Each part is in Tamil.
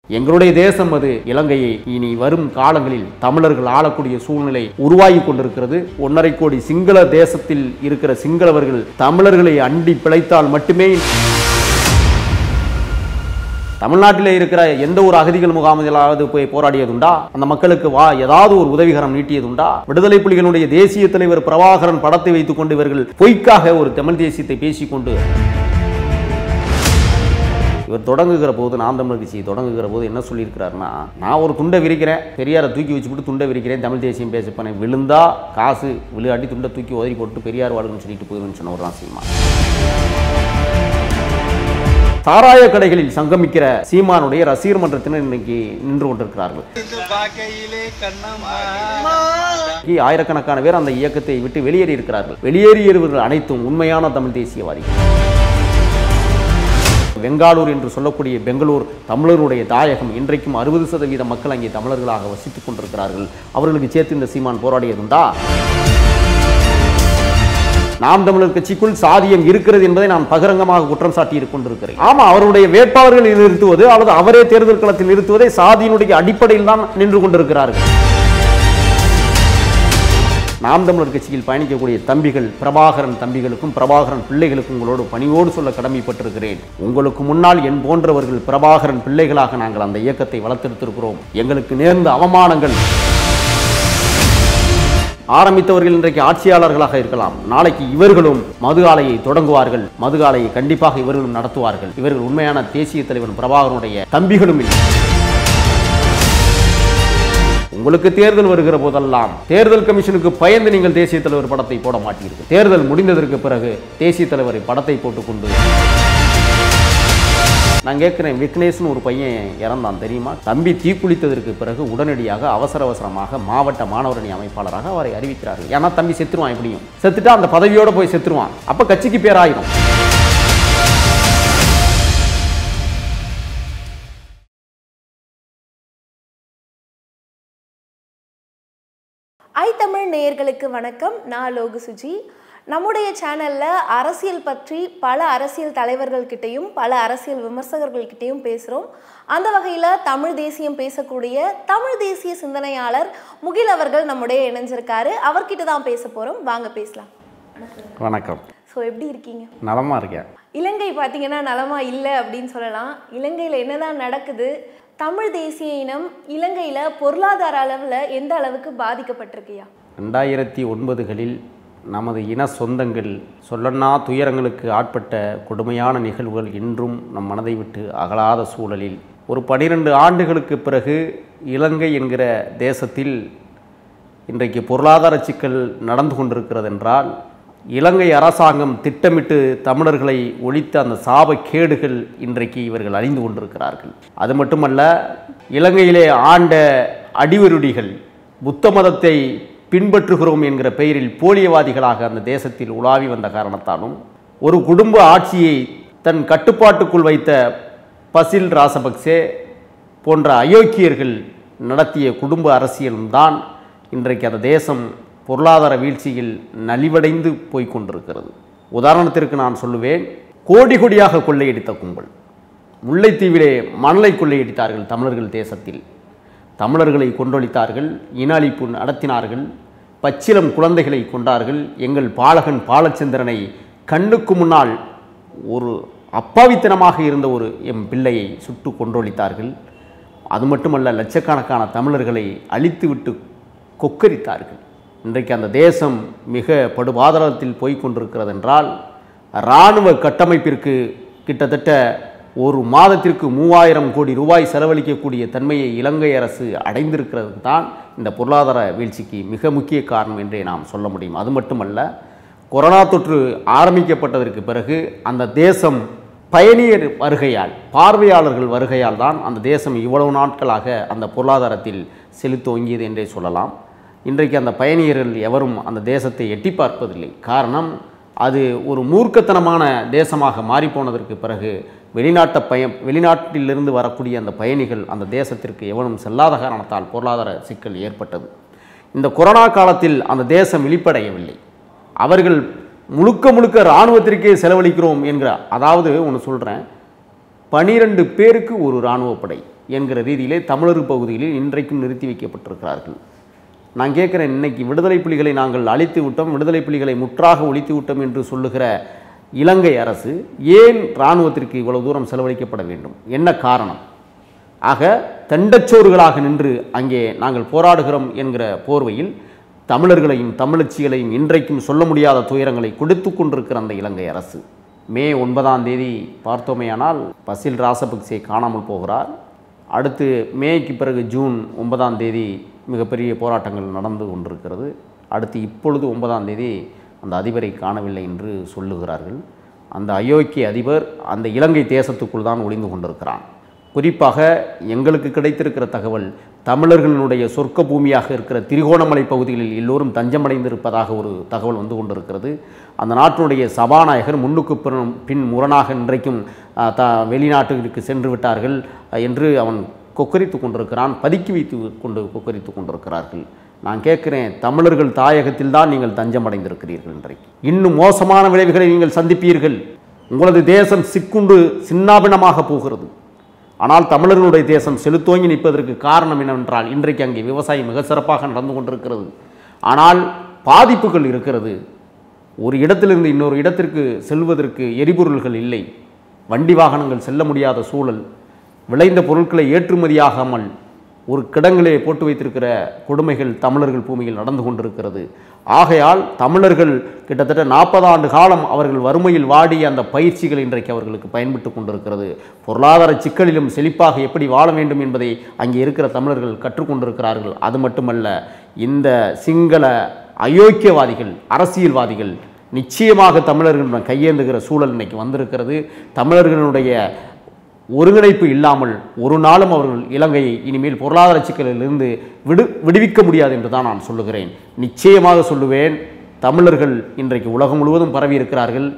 எங்களுடைய தேசம் அது இலங்கையை இனி வரும் காலங்களில் தமிழர்கள் ஆளக்கூடிய சூழ்நிலை உருவாகி கொண்டிருக்கிறது. 1.5 கோடி சிங்கள தேசத்தில் இருக்கிற சிங்களவர்கள் தமிழர்களை அண்டி பிழைத்தால் மட்டுமே தமிழ்நாட்டிலே இருக்கிற எந்த ஒரு அகதிகள் முகாமிலாவது போய் போராடியதுண்டா? அந்த மக்களுக்கு ஏதாவது ஒரு உதவிகரம் நீட்டியதுண்டா? விடுதலை புலிகளுடைய தேசிய தலைவர் பிரபாகரன் படத்தை வைத்துக் கொண்டு இவர்கள் பொய்க்காக ஒரு தமிழ் தேசியத்தை பேசிக்கொண்டு இவர் தொடங்குகிற போது, நாம் தமிழர் கட்சி தொடங்குகிற போது என்ன சொல்லியிருக்கிறாருன்னா, நான் ஒரு துண்டை விரிக்கிறேன், பெரியாரை தூக்கி வச்சுக்கிட்டு துண்டை விரிக்கிறேன், தமிழ் தேசியம் பேசப்பேன், விழுந்தா காசு, விளையாட்டி துண்டை தூக்கி உதறி போட்டு பெரியார் வாழ்கன்னு சொல்லிட்டு போயிடுன்னு சொன்னவர் தான் சீமான். சாராய கடைகளில் சங்கமிக்கிற சீமானுடைய ரசிகர் மன்றத்தினர் இன்னைக்கு நின்று கொண்டிருக்கிறார்கள். ஆயிரக்கணக்கான பேர் அந்த இயக்கத்தை விட்டு வெளியேறி இருக்கிறார்கள். வெளியேறியவர்கள் அனைத்தும் உண்மையான தமிழ் தேசியவாதிகள். பெங்களூர் என்று சொல்லக்கூடிய பெங்களூர் தமிழருடைய தாயகம். இன்றைக்கும் 60% மக்கள் அங்கே தமிழர்களாக வசித்துக் கொண்டிருக்கிறார்கள். அவர்களுக்கு சேர்த்து இந்த சீமான் போராடியதுண்டா? நாம் தமிழர் கட்சிக்குள் சாதியம் இருக்கிறது என்பதை நான் பகிரங்கமாக குற்றம் சாட்டி கொண்டிருக்கிறேன். ஆமா, அவருடைய வேட்பாளர்களை நிறுத்துவது அல்லது அவரே தேர்தல் களத்தில் நிறுத்துவதை சாதியினுடைய அடிப்படையில் தான் நின்று கொண்டிருக்கிறார்கள். நாம் தமிழர் கட்சியில் பயணிக்கக்கூடிய தம்பிகள், பிரபாகரன் தம்பிகளுக்கும் பிரபாகரன் பிள்ளைகளுக்கும் உங்களோடு பணிவோடு சொல்ல கடமைப்பட்டிருக்கிறேன். உங்களுக்கு முன்னால் என் போன்றவர்கள் பிரபாகரன் பிள்ளைகளாக நாங்கள் அந்த இயக்கத்தை வளர்த்தெடுத்திருக்கிறோம். எங்களுக்கு நேர்ந்த அவமானங்கள், ஆரம்பித்தவர்கள் இன்றைக்கு ஆட்சியாளர்களாக இருக்கலாம், நாளைக்கு இவர்களும் மது ஆலையை தொடங்குவார்கள், மது ஆலையை கண்டிப்பாக இவர்களும் நடத்துவார்கள். இவர்கள் உண்மையான தேசிய தலைவர் பிரபாகரனுடைய தம்பிகளும் இல்லை. உங்களுக்கு தேர்தல் வருகிற போதெல்லாம் தேர்தல் கமிஷனுக்கு பயந்து நீங்கள் தேசிய தலைவர் படத்தை போட மாட்டீர்கள். தேர்தல் முடிந்ததற்கு பிறகு தேசிய தலைவரை படத்தை போட்டுக்கொண்டு நான் கேட்கிறேன், விக்னேஷ்னு ஒரு பையன் இறந்தான் தெரியுமா? தம்பி தீக்குளித்ததற்கு பிறகு உடனடியாக அவசரமாக மாவட்ட மாணவரணி அமைப்பாளராக அவரை அறிவிக்கிறார்கள். ஏன்னா தம்பி செத்துருவான், எப்படியும் செத்துட்டா அந்த பதவியோட போய் செத்துருவான். அப்ப கட்சிக்கு பேராயிரும். தமிழ் நேயர்களுக்கு வணக்கம். நான் லோகு சுஜி. நம்முடைய சேனலில் அரசியல் பற்றி பல அரசியல் தலைவர்கள்கிட்டையும் பல அரசியல் விமர்சகர்கள்கிட்டையும் பேசுகிறோம். அந்த வகையில் தமிழ் தேசியம் பேசக்கூடிய தமிழ் தேசிய சிந்தனையாளர் முகில் அவர்கள் நம்முடைய இணைஞ்சிருக்காரு. அவர்கிட்ட தான் பேச போகிறோம். வாங்க பேசலாம். வணக்கம். ஸோ எப்படி இருக்கீங்க? நலமாக இருக்கேன். இலங்கை பார்த்தீங்கன்னா நலமாக இல்லை அப்படின்னு சொல்லலாம். இலங்கையில் என்னதான் நடக்குது? தமிழ் தேசிய இனம் இலங்கையில் பொருளாதார அளவில் எந்த அளவுக்கு பாதிக்கப்பட்டிருக்கியா? 2009களில் நமது இன சொந்தங்கள் சொல்லன்னா துயரங்களுக்கு ஆட்பட்ட கொடுமையான நிகழ்வுகள் இன்றும் நம் மனதை விட்டு அகலாத சூழலில் ஒரு 12 ஆண்டுகளுக்கு பிறகு இலங்கை என்கிற தேசத்தில் இன்றைக்கு பொருளாதார சிக்கல் நடந்து கொண்டிருக்கிறது என்றால், இலங்கை அரசாங்கம் திட்டமிட்டு தமிழர்களை ஒழித்த அந்த சாபக்கேடுகள் இன்றைக்கு இவர்கள் அறிந்து கொண்டிருக்கிறார்கள். அது மட்டுமல்ல, இலங்கையிலே ஆண்ட அடிவருடிகள் புத்த மதத்தை பின்பற்றுகிறோம் என்கிற பெயரில் போலியவாதிகளாக அந்த தேசத்தில் உலாவி வந்த காரணத்தாலும், ஒரு குடும்ப ஆட்சியை தன் கட்டுப்பாட்டுக்குள் வைத்த பசில் ராசபக்சே போன்ற அயோக்கியர்கள் நடத்திய குடும்ப அரசியலும் தான் இன்றைக்கு அந்த தேசம் பொருளாதார வீழ்ச்சியில் நலிவடைந்து போய்கொண்டிருக்கிறது. உதாரணத்திற்கு நான் சொல்லுவேன், கோடி கோடியாக கொள்ளையடித்த கும்பல். முல்லைத்தீவிலே மணலை கொள்ளையடித்தார்கள். தமிழர்கள் தேசத்தில் தமிழர்களை கொன்றொழித்தார்கள், இன அழிப்பு நடத்தினார்கள், பச்சிலம் குழந்தைகளை கொண்டார்கள். எங்கள் பாலகன் பாலச்சந்திரனை கண்ணுக்கு முன்னால் ஒரு அப்பாவித்தனமாக இருந்த ஒரு எம் பிள்ளையை சுட்டு கொன்றொழித்தார்கள். அது மட்டுமல்ல, லட்சக்கணக்கான தமிழர்களை அழித்துவிட்டு கொக்கரித்தார்கள். இன்றைக்கு அந்த தேசம் மிக படுபாதாளத்தில் போய்கொண்டிருக்கிறது என்றால், இராணுவ கட்டமைப்பிற்கு கிட்டத்தட்ட ஒரு மாதத்திற்கு 3000 கோடி ரூபாய் செலவழிக்கக்கூடிய தன்மையை இலங்கை அரசு அடைந்திருக்கிறது தான் இந்த பொருளாதார வீழ்ச்சிக்கு மிக முக்கிய காரணம் என்றே நாம் சொல்ல முடியும். அது மட்டுமல்ல, கொரோனா தொற்று ஆரம்பிக்கப்பட்டதற்கு பிறகு அந்த தேசம் பயணியர் வருகையால், பார்வையாளர்கள் வருகையால் தான் அந்த தேசம் இவ்வளவு நாட்களாக அந்த பொருளாதாரத்தில் செலுத்தோங்கியது என்றே சொல்லலாம். இன்றைக்கு அந்த பயணியர்கள் எவரும் அந்த தேசத்தை எட்டி பார்ப்பதில்லை. காரணம், அது ஒரு மூர்க்கத்தனமான தேசமாக மாறிப்போனதற்கு பிறகு வெளிநாட்டிலிருந்து வரக்கூடிய அந்த பயணிகள் அந்த தேசத்திற்கு எவனும் செல்லாத காரணத்தால் பொருளாதார சிக்கல் ஏற்பட்டது. இந்த கொரோனா காலத்தில் அந்த தேசம் விழிப்படையவில்லை. அவர்கள் முழுக்க இராணுவத்திற்கே செலவழிக்கிறோம் என்கிற, அதாவது ஒன்று சொல்கிறேன், 12 பேருக்கு ஒரு இராணுவப்படை, என்கிற ரீதியிலே தமிழர் பகுதிகளில் இன்றைக்கும் நிறுத்தி வைக்கப்பட்டிருக்கிறார்கள். நான் கேட்குறேன், இன்னைக்கு விடுதலை புலிகளை நாங்கள் அழித்து விட்டோம், விடுதலை புலிகளை முற்றாக ஒழித்து விட்டோம் என்று சொல்லுகிற இலங்கை அரசு ஏன் இராணுவத்திற்கு இவ்வளவு தூரம் செலவழிக்கப்பட வேண்டும்? என்ன காரணம்? ஆக தண்டச்சோறுகளாக நின்று அங்கே நாங்கள் போராடுகிறோம் என்கிற போர்வையில் தமிழர்களையும் தமிழச்சிகளையும் இன்றைக்கும் சொல்ல முடியாத துயரங்களை கொடுத்து கொண்டிருக்கிற அந்த இலங்கை அரசு. மே 9 பார்த்தோமேயானால் பசில் ராசபக்சே காணாமல் போகிறார். அடுத்து மேய்க்கு பிறகு ஜூன் 9 மிகப்பெரிய போராட்டங்கள் நடந்து கொண்டிருக்கிறது. அடுத்து இப்பொழுது 9 அந்த அதிபரை காணவில்லை என்று சொல்லுகிறார்கள். அந்த அயோக்கிய அதிபர் அந்த இலங்கை தேசத்துக்குள் தான் ஒளிந்து கொண்டிருக்கிறான். குறிப்பாக எங்களுக்கு கிடைத்திருக்கிற தகவல், தமிழர்களுடைய சொர்க்க பூமியாக இருக்கிற திரிகோணமலை பகுதிகளில் எல்லோரும் தஞ்சமடைந்திருப்பதாக ஒரு தகவல் வந்து கொண்டிருக்கிறது. அந்த நாட்டினுடைய சபாநாயகர் முன்னுக்கு பின் முரணாக இன்றைக்கும் வெளிநாட்டுக்கு சென்று விட்டார்கள் என்று அவன் கொக்கரித்து கொண்டிருக்கிறான். பதுக்கி வைத்து கொண்டு கொக்கரித்து கொண்டிருக்கிறார்கள். நான் கேட்குறேன், தமிழர்கள் தாயகத்தில் தான் நீங்கள் தஞ்சமடைந்திருக்கிறீர்கள். இன்றைக்கு இன்னும் மோசமான விளைவுகளை நீங்கள் சந்திப்பீர்கள். உங்களது தேசம் சிக்குண்டு சின்னாபினமாக போகிறது. ஆனால் தமிழர்களுடைய தேசம் செலுத்தோங்கி நிற்பதற்கு காரணம் என்னவென்றால், இன்றைக்கு அங்கே விவசாயம் மிக சிறப்பாக நடந்து கொண்டிருக்கிறது. ஆனால் பாதிப்புகள் இருக்கிறது. ஒரு இடத்திலிருந்து இன்னொரு இடத்திற்கு செல்வதற்கு எரிபொருள்கள் இல்லை, வண்டி வாகனங்கள் செல்ல முடியாத சூழல், விளைந்த பொருட்களை ஏற்றுமதியாகாமல் ஒரு கிடங்கிலே போட்டு வைத்திருக்கிற கொடுமைகள் தமிழர்கள் பூமியில் நடந்து கொண்டிருக்கிறது. ஆகையால் தமிழர்கள் கிட்டத்தட்ட 40 ஆண்டு காலம் அவர்கள் வறுமையில் வாடிய அந்த பயிற்சிகள் இன்றைக்கு அவர்களுக்கு பயன்பட்டு கொண்டிருக்கிறது. பொருளாதார சிக்கலிலும் செழிப்பாக எப்படி வாழ வேண்டும் என்பதை அங்கே இருக்கிற தமிழர்கள் கற்றுக்கொண்டிருக்கிறார்கள். அது மட்டுமல்ல, இந்த சிங்கள அயோக்கியவாதிகள் அரசியல்வாதிகள் நிச்சயமாக தமிழர்களிடம் கையேந்துகிற சூழல் இன்னைக்கு வந்திருக்கிறது. தமிழர்களுடைய ஒருங்கிணைப்பு இல்லாமல் ஒரு நாளும் அவர்கள் இலங்கையை இனிமேல் பொருளாதார சிக்கலிலிருந்து விடுவிக்க முடியாது என்று தான் நான் சொல்லுகிறேன். நிச்சயமாக சொல்லுவேன், தமிழர்கள் இன்றைக்கு உலகம் முழுவதும் பரவி இருக்கிறார்கள்.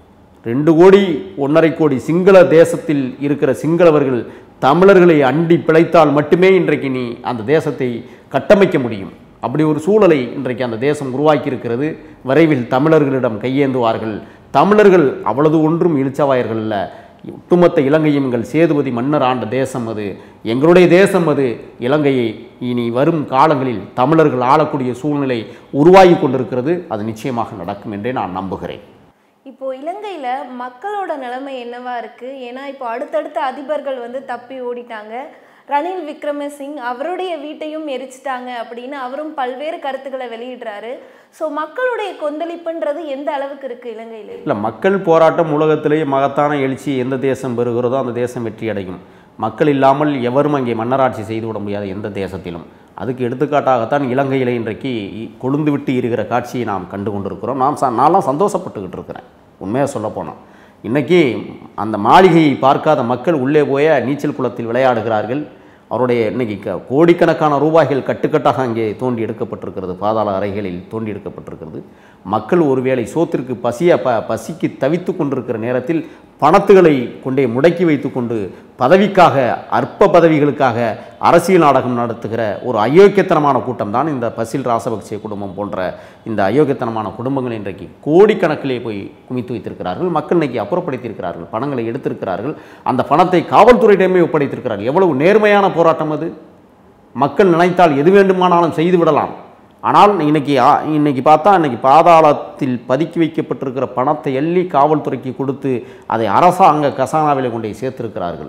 2 கோடி 1.5 கோடி சிங்கள தேசத்தில் இருக்கிற சிங்களவர்கள் தமிழர்களை அண்டி பிழைத்தால் மட்டுமே இன்றைக்கு நீ அந்த தேசத்தை கட்டமைக்க முடியும். அப்படி ஒரு சூழலை இன்றைக்கு அந்த தேசம் உருவாக்கி இருக்கிறது. விரைவில் தமிழர்களிடம் கையேந்துவார்கள். தமிழர்கள் அவ்வளவு ஒன்றும் இழிச்சவாயர்கள் அல்ல. ஒட்டுமொத்த இலங்கையும் எங்கள் சேதுபதி மன்னர் ஆண்ட தேசம் அது, எங்களுடைய தேசம் அது. இலங்கையை இனி வரும் காலங்களில் தமிழர்கள் ஆளக்கூடிய சூழ்நிலை உருவாகி கொண்டிருக்கிறது. அது நிச்சயமாக நடக்கும் என்றே நான் நம்புகிறேன். இப்போ இலங்கையில் மக்களோட நிலைமை என்னவா இருக்கு? ஏன்னா இப்போ அடுத்தடுத்த அதிபர்கள் தப்பி ஓடிட்டாங்க. ரணில் விக்ரமசிங் அவருடைய வீட்டையும் எரிச்சிட்டாங்க அப்படின்னு அவரும் பல்வேறு கருத்துக்களை வெளியிடுறாரு. ஸோ மக்களுடைய கொந்தளிப்புன்றது எந்த அளவுக்கு இருக்குது இலங்கையில்? இல்லை, மக்கள் போராட்டம் உலகத்திலேயே மகத்தான எழுச்சி எந்த தேசம் பெறுகிறதோ அந்த தேசம் வெற்றி அடையும். மக்கள் இல்லாமல் எவரும் அங்கே மன்னராட்சி செய்துவிட முடியாது எந்த தேசத்திலும். அதுக்கு எடுத்துக்காட்டாகத்தான் இலங்கையில் இன்றைக்கு கொழுந்து விட்டு இருக்கிற காட்சியை நாம் கண்டு கொண்டிருக்கிறோம். நான்லாம் சந்தோஷப்பட்டுக்கிட்டு இருக்கிறேன். உண்மையாக சொல்லப்போனால் இன்றைக்கி அந்த மாளிகையை பார்க்காத மக்கள் உள்ளே போய நீச்சல் குளத்தில் விளையாடுகிறார்கள். அவருடைய இன்றைக்கி கோடிக்கணக்கான ரூபாய்கள் கட்டுக்கட்டாக அங்கே தோண்டி எடுக்கப்பட்டிருக்கிறது, பாதாள அறைகளில் தோண்டி எடுக்கப்பட்டிருக்கிறது. மக்கள் ஒருவேளை சோத்திற்கு பசிக்கு தவித்து கொண்டிருக்கிற நேரத்தில் பணத்துகளை கொண்டே முடக்கி வைத்து கொண்டு பதவிக்காக, அற்ப பதவிகளுக்காக அரசியல் நாடகம் நடத்துகிற ஒரு அயோக்கியத்தனமான கூட்டம் தான் இந்த பசில் ராசபக்சே குடும்பம் போன்ற இந்த அயோக்கியத்தனமான குடும்பங்கள் இன்றைக்கு கோடிக்கணக்கிலே போய் குமித்து வைத்திருக்கிறார்கள். மக்கள் இன்றைக்கி அப்புறப்படுத்தியிருக்கிறார்கள், பணங்களை எடுத்திருக்கிறார்கள், அந்த பணத்தை காவல்துறையிடமே ஒப்படைத்திருக்கிறார்கள். எவ்வளவு நேர்மையான போராட்டம் அது! மக்கள் நினைத்தால் எது வேண்டுமானாலும் செய்து விடலாம். ஆனால் இன்னைக்கு பார்த்தா இன்னைக்கு பாதாளத்தில் பதுக்கி வைக்கப்பட்டிருக்கிற பணத்தை எள்ளி காவல்துறைக்கு கொடுத்து அதை அரசாங்க கசானாவில் கொண்டு சேர்த்திருக்கிறார்கள்.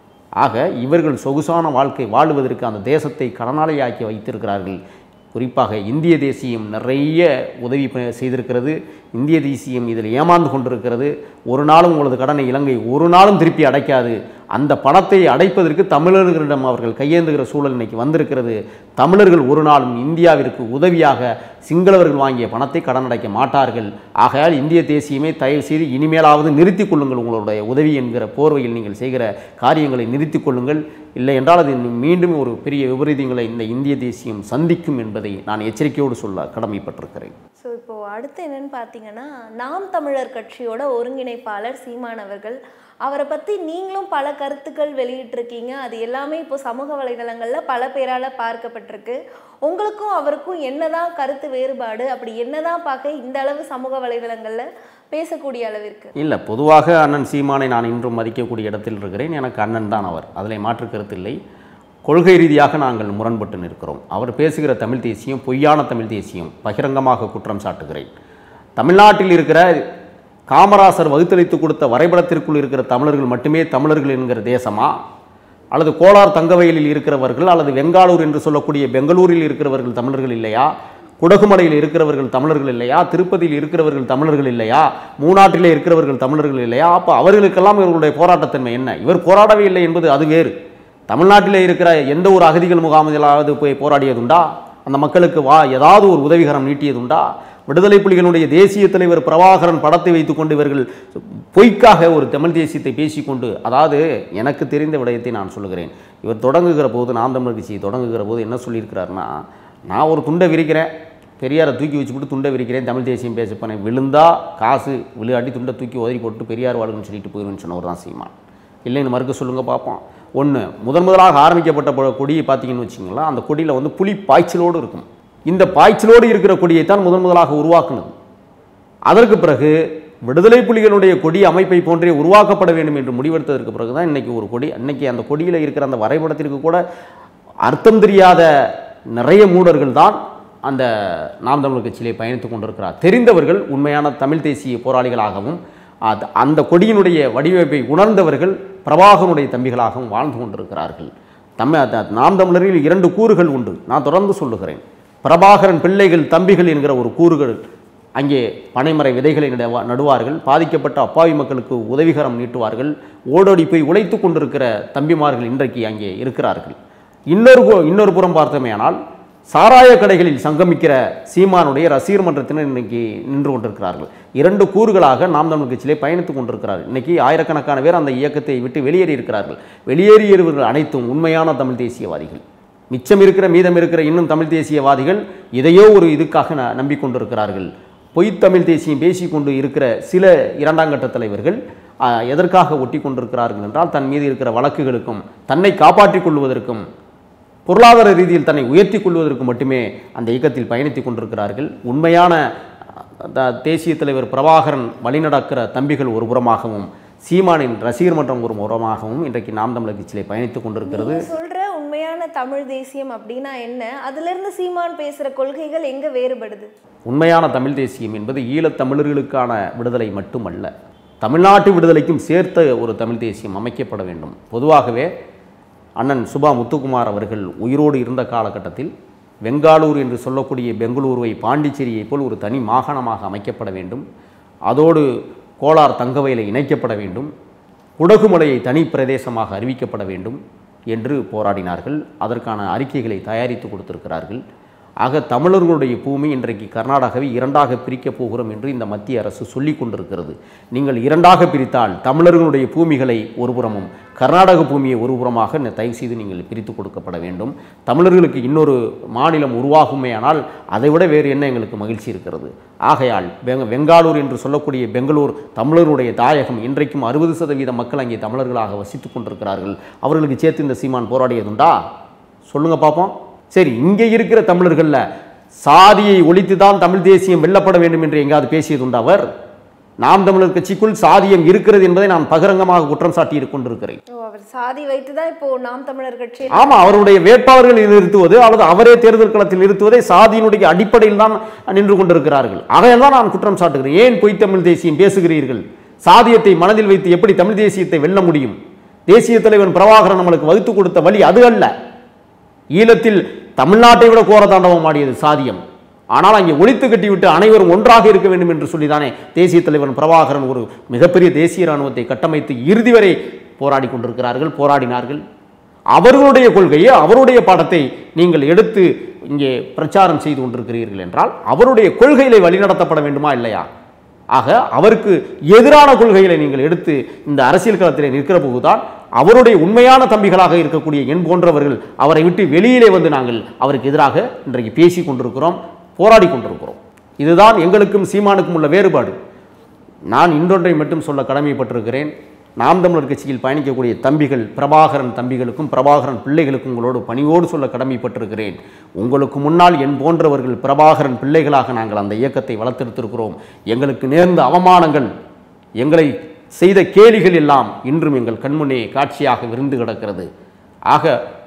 ஆக இவர்கள் சொகுசான வாழ்க்கை வாழுவதற்கு அந்த தேசத்தை கடனாளியாக்கி வைத்திருக்கிறார்கள். குறிப்பாக இந்திய தேசியம் நிறைய உதவி செய்திருக்கிறது. இந்திய தேசியம் இதில் ஏமாந்து கொண்டிருக்கிறது. ஒரு நாளும் உங்களது கடனை இலங்கை ஒரு நாளும் திருப்பி அடைக்காது. அந்த பணத்தை அடைப்பதற்கு தமிழர்களிடம் அவர்கள் கையேந்துகிற சூழல் இன்னைக்கு வந்திருக்கிறது. தமிழர்கள் ஒரு நாளும் இந்தியாவிற்கு உதவியாக சிங்களவர்கள் வாங்கிய பணத்தை கடன் அடைக்க மாட்டார்கள். ஆகையால் இந்திய தேசியமே தயவு செய்து இனிமேலாவது நிறுத்திக் கொள்ளுங்கள். உங்களுடைய உதவி என்கிற போர்வையில் நீங்கள் செய்கிற காரியங்களை நிறுத்திக் கொள்ளுங்கள். இல்லை என்றால் அது மீண்டும் ஒரு பெரிய விபரீதங்களை இந்த இந்திய தேசியம் சந்திக்கும் என்பதை நான் எச்சரிக்கையோடு சொல்ல கடமைப்பட்டிருக்கிறேன். ஸோ இப்போது அடுத்து என்னென்னு பார்த்தீங்கன்னா, நாம் தமிழர் கட்சியோட ஒருங்கிணைப்பாளர் சீமான் அவர்கள், அவரை பற்றி நீங்களும் பல கருத்துக்கள் வெளியிட்டிருக்கீங்க. அது எல்லாமே இப்போ சமூக வலைதளங்களில் பல பேரால் பார்க்கப்பட்டிருக்கு. உங்களுக்கும் அவருக்கும் என்னதான் கருத்து வேறுபாடு? அப்படி என்னதான் பார்க்க இந்த அளவு சமூக வலைதளங்களில் பேசக்கூடிய அளவிற்கு? இல்லை, பொதுவாக அண்ணன் சீமானை நான் இன்றும் மதிக்கக்கூடிய இடத்தில் இருக்கிறேன். எனக்கு அண்ணன் தான் அவர், அதில் மாற்று கருத்து இல்லை. கொள்கை ரீதியாக நாங்கள் முரண்பட்டு நிற்கிறோம். அவர் பேசுகிற தமிழ் தேசியம் பொய்யான தமிழ் தேசியம், பகிரங்கமாக குற்றம் சாட்டுகிறேன். தமிழ்நாட்டில் இருக்கிற காமராசர் வகுத்தளித்து கொடுத்த வரைபடத்திற்குள் இருக்கிற தமிழர்கள் மட்டுமே தமிழர்கள் என்கிற தேசமா, அல்லது கோலார் தங்கவயலில் இருக்கிறவர்கள் அல்லது வெங்காலூர் என்று சொல்லக்கூடிய பெங்களூரில் இருக்கிறவர்கள் தமிழர்கள் இல்லையா, குடகுமலையில் இருக்கிறவர்கள் தமிழர்கள் இல்லையா, திருப்பதியில் இருக்கிறவர்கள் தமிழர்கள் இல்லையா, மூணாற்றிலே இருக்கிறவர்கள் தமிழர்கள் இல்லையா? அப்போ அவர்களுக்கெல்லாம் இவர்களுடைய போராட்டத்தன்மை என்ன? இவர் போராடவே இல்லை என்பது அது வேறு. தமிழ்நாட்டிலே இருக்கிற எந்த ஒரு அகதிகள் முகாமிலாவது போய் போராடியதுண்டா? அந்த மக்களுக்கு ஏதாவது ஒரு உதவிகரம் நீட்டியதுண்டா? விடுதலை புலிகளுடைய தேசிய தலைவர் பிரபாகரன் படத்தை வைத்துக்கொண்டு இவர்கள் பொய்க்காக ஒரு தமிழ் தேசியத்தை பேசிக்கொண்டு, அதாவது எனக்கு தெரிந்த விடயத்தை நான் சொல்லுகிறேன். இவர் தொடங்குகிற போது, நாம் தமிழர் கட்சியை தொடங்குகிற போது என்ன சொல்லியிருக்கிறாருன்னா, நான் ஒரு துண்டை விரிக்கிறேன், பெரியாரை தூக்கி வச்சுக்கிட்டு துண்டை விரிக்கிறேன், தமிழ் தேசியம் பேசப்பேன், விழுந்தா காசு, விழுகாட்டி துண்டை தூக்கி உதறி போட்டு பெரியார் வாழ்கன்னு சொல்லிட்டு போயிடுவேன்னு சொன்னவர் தான் சீமான். இல்லைன்னு மறுக்க சொல்லுங்கள் பார்ப்போம். ஒன்று, முதலாக ஆரம்பிக்கப்பட்ட கொடியை பார்த்தீங்கன்னு வச்சிங்களா, அந்த கொடியில் வந்து புலி பாய்ச்சலோடு இருக்கும். இந்த பாய்ச்சலோடு இருக்கிற கொடியைத்தான் முதலாக உருவாக்குனது. அதற்கு பிறகு விடுதலை புலிகளுடைய கொடி அமைப்பை போன்றே உருவாக்கப்பட வேண்டும் என்று முடிவெடுத்ததற்கு பிறகு தான் இன்றைக்கி ஒரு கொடி. அன்றைக்கி அந்த கொடியில் இருக்கிற அந்த வரைபடத்திற்கு கூட அர்த்தம் தெரியாத நிறைய மூடர்கள் தான் அந்த நாம் தமிழர் கட்சியிலே பயணித்து கொண்டிருக்கிறார். தெரிந்தவர்கள் உண்மையான தமிழ் தேசிய போராளிகளாகவும் அந்த கொடியினுடைய வடிவமைப்பை உணர்ந்தவர்கள் பிரபாகரனுடைய தம்பிகளாகவும் வாழ்ந்து கொண்டிருக்கிறார்கள். நாம் தமிழரில் 2 கூறுகள் உண்டு. நான் தொடர்ந்து சொல்லுகிறேன். பிரபாகரன் பிள்ளைகள் தம்பிகள் என்கிற ஒரு கூறுகள் அங்கே பனைமரை விதைகளை நடுவார்கள், பாதிக்கப்பட்ட அப்பாவி மக்களுக்கு உதவிகரம் நீட்டுவார்கள், ஓடோடி போய் உழைத்து கொண்டிருக்கிற தம்பிமார்கள் இன்றைக்கு அங்கே இருக்கிறார்கள். இன்னொரு புறம் பார்த்தோமேயானால் சாராய கடைகளில் சங்கமிக்கிற சீமானுடைய ரசிகர் மன்றத்தினர் இன்னைக்கு நின்று கொண்டிருக்கிறார்கள். 2 கூறுகளாக நாம் தமிழர் கட்சியிலே பயணித்துக் கொண்டிருக்கிறார்கள். இன்னைக்கு ஆயிரக்கணக்கான பேர் அந்த இயக்கத்தை விட்டு வெளியேறி இருக்கிறார்கள். வெளியேறியவர்கள் அனைத்தும் உண்மையான தமிழ் தேசியவாதிகள். மீதம் இருக்கிற இன்னும் தமிழ் தேசியவாதிகள் இதையோ ஒரு இதுக்காக நம்பிக்கொண்டிருக்கிறார்கள். பொய்த்தமிழ் தேசியம் பேசிக்கொண்டு இருக்கிற சில 2ஆம் கட்ட தலைவர்கள் எதற்காக ஒட்டி கொண்டிருக்கிறார்கள் என்றால், தன் மீது இருக்கிற வழக்குகளுக்கும் தன்னை காப்பாற்றிக் கொள்வதற்கும் பொருளாதார ரீதியில் தன்னை உயர்த்தி கொள்வதற்கு மட்டுமே அந்த இயக்கத்தில் பயணித்துக் கொண்டிருக்கிறார்கள். உண்மையான தேசிய தலைவர் பிரபாகரன் வழிநடக்கிற தம்பிகள் ஒரு புறமாகவும் சீமானின் ரசிகர் மன்றம் ஒரு புறமாகவும் இன்றைக்கு நாம் தமிழர் கட்சியிலே பயணித்துக் கொண்டிருக்கிறது. சொல்ற உண்மையான தமிழ் தேசியம் அப்படின்னா என்ன? அதுல இருந்து சீமான் பேசுற கொள்கைகள் எங்க வேறுபடுது? உண்மையான தமிழ் தேசியம் என்பது ஈழத் தமிழர்களுக்கான விடுதலை மட்டுமல்ல, தமிழ்நாட்டு விடுதலைக்கும் சேர்த்த ஒரு தமிழ் தேசியம் அமைக்கப்பட வேண்டும். பொதுவாகவே அண்ணன் சுபா முத்துக்குமார் அவர்கள் உயிரோடு இருந்த காலகட்டத்தில் வெங்காலூர் என்று சொல்லக்கூடிய பெங்களூருவை பாண்டிச்சேரியை போல் ஒரு தனி மாகாணமாக அமைக்கப்பட வேண்டும், அதோடு கோலார் தங்கவயலை இணைக்கப்பட வேண்டும், குடகுமலையை தனி பிரதேசமாக அறிவிக்கப்பட வேண்டும் என்று போராடினார்கள். அதற்கான அறிக்கைகளை தயாரித்து கொடுத்திருக்கிறார்கள். ஆக தமிழர்களுடைய பூமி இன்றைக்கு கர்நாடகாவை 2ஆக பிரிக்கப் போகிறோம் என்று இந்த மத்திய அரசு சொல்லிக் கொண்டிருக்கிறது. நீங்கள் 2ஆக பிரித்தால் தமிழர்களுடைய பூமிகளை ஒருபுறமும் கர்நாடக பூமியை ஒருபுறமாக தயவு செய்து நீங்கள் பிரித்து கொடுக்கப்பட வேண்டும். தமிழர்களுக்கு இன்னொரு மாநிலம் உருவாகுமேயானால் அதைவிட வேறு என்ன எங்களுக்கு மகிழ்ச்சி இருக்கிறது. ஆகையால் வெங்காலூர் என்று சொல்லக்கூடிய பெங்களூர் தமிழர்களுடைய தாயகம். இன்றைக்கும் 60% மக்கள் அங்கே தமிழர்களாக வசித்துக் கொண்டிருக்கிறார்கள். அவர்களுக்கு சேர்த்து இந்த சீமான் போராடியதுண்டா? சொல்லுங்க பார்ப்போம். சரி, இங்கே இருக்கிற தமிழர்கள்ல சாதியை ஒழித்து தான் தமிழ் தேசியம் வெல்லப்பட வேண்டும் என்று எங்காவது பேசியதுண்டு அவர்? நாம் தமிழர் கட்சிக்குள் சாதியம் இருக்கிறது என்பதை நான் பகிரங்கமாக குற்றம் சாட்டி கொண்டிருக்கிறேன். சாதி வைத்துதான் இப்போ நாம் தமிழர் கட்சி, ஆமா, அவருடைய வேட்பாளர்களை நிறுத்துவது அல்லது அவரே தேர்தல் களத்தில் நிறுத்துவதை சாதியினுடைய அடிப்படையில் தான் நின்று கொண்டிருக்கிறார்கள். ஆகையால் தான் நான் குற்றம் சாட்டுகிறேன். ஏன் பொய் தமிழ் தேசியம் பேசுகிறீர்கள்? சாதியத்தை மனதில் வைத்து எப்படி தமிழ் தேசியத்தை வெல்ல முடியும்? தேசிய தலைவன் பிரபாகரன் நம்மளுக்கு வகுத்து கொடுத்த வழி அது அல்ல. ஈழத்தில் தமிழ்நாட்டை விட கோர தாண்டவம் ஆடியது சாதியம். ஆனால் அங்கே ஒழித்து கட்டிவிட்டு அனைவரும் ஒன்றாக இருக்க வேண்டும் என்று சொல்லிதானே தேசிய தலைவன் பிரபாகரன் ஒரு மிகப்பெரிய தேசிய இராணுவத்தை கட்டமைத்து இறுதி வரை போராடினார்கள். அவர்களுடைய கொள்கையை, அவருடைய பாடத்தை நீங்கள் எடுத்து இங்கே பிரச்சாரம் செய்து கொண்டிருக்கிறீர்கள் என்றால் அவருடைய கொள்கைகளை வழிநடத்தப்பட வேண்டுமா இல்லையா? ஆக அவருக்கு எதிரான கொள்கைகளை நீங்கள் எடுத்து இந்த அரசியல் களத்திலே நிற்கிற போதுதான் அவருடைய உண்மையான தம்பிகளாக இருக்கக்கூடிய என் போன்றவர்கள் அவரை விட்டு வெளியிலே வந்து நாங்கள் அவருக்கு எதிராக இன்றைக்கு பேசி கொண்டிருக்கிறோம், போராடி கொண்டிருக்கிறோம். இதுதான் எங்களுக்கும் சீமானுக்கும் உள்ள வேறுபாடு. நான் இன்னொன்றை மட்டும் சொல்ல கடமைப்பட்டிருக்கிறேன். நாம் தமிழர் கட்சியில் பயணிக்கக்கூடிய தம்பிகள், பிரபாகரன் தம்பிகளுக்கும் பிரபாகரன் பிள்ளைகளுக்கும் உங்களோடு பணிவோடு சொல்ல கடமைப்பட்டிருக்கிறேன். உங்களுக்கு முன்னால் என் போன்றவர்கள் பிரபாகரன் பிள்ளைகளாக நாங்கள் அந்த இயக்கத்தை வளர்த்தெடுத்திருக்கிறோம். எங்களுக்கு நேர்ந்த அவமானங்கள், எங்களை செய்த கேலிகள் எல்லாம் இன்றும் எங்கள் கண்முன்னே காட்சியாக விருந்து கிடக்கிறது. ஆக